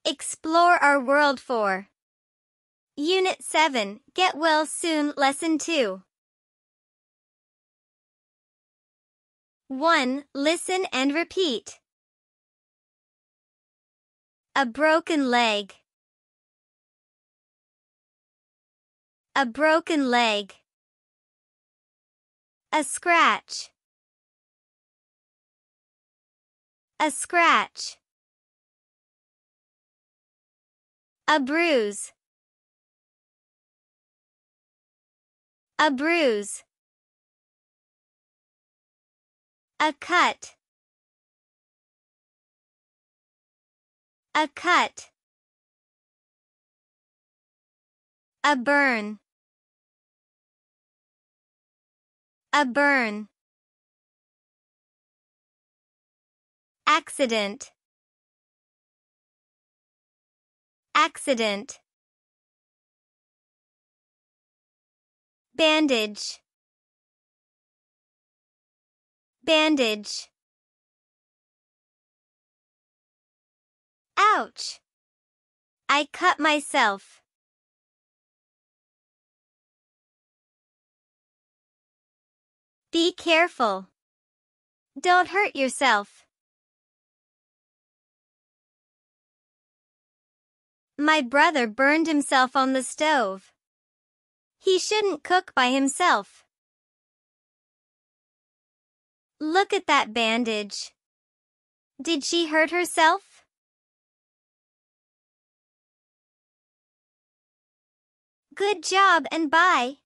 Explore our world for Unit 7, Get Well Soon, Lesson 2. 1. Listen and repeat. A broken leg. A broken leg. A scratch. A scratch. A bruise. A bruise. A cut. A cut. A burn. A burn. Accident. Accident. Bandage. Bandage. Ouch! I cut myself. Be careful. Don't hurt yourself. My brother burned himself on the stove. He shouldn't cook by himself. Look at that bandage. Did she hurt herself? Good job and bye.